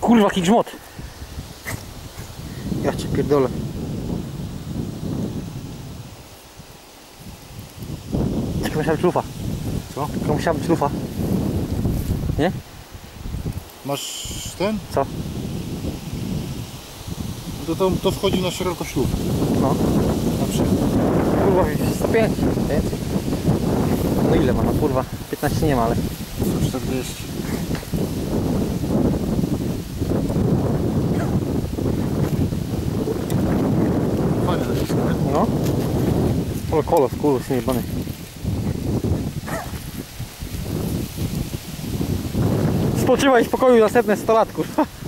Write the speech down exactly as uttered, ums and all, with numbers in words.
Kurwa, jaki grzmot. Ja cię pierdolę. Tylko musiała być lufa. Co? Tylko musiała być lufa. Nie? Masz ten? Co? To, to, to wchodzi na szerokość luf. No. Na przykład. Kurwa, sto pięć. Więcej. No ile ma? No kurwa, piętnaście nie ma, ale... sto czterdzieści. Fajne nacisk, nie? No. Ale kolos, kolos niejebany. Spoczywaj w pokoju następne sto lat, kurwa.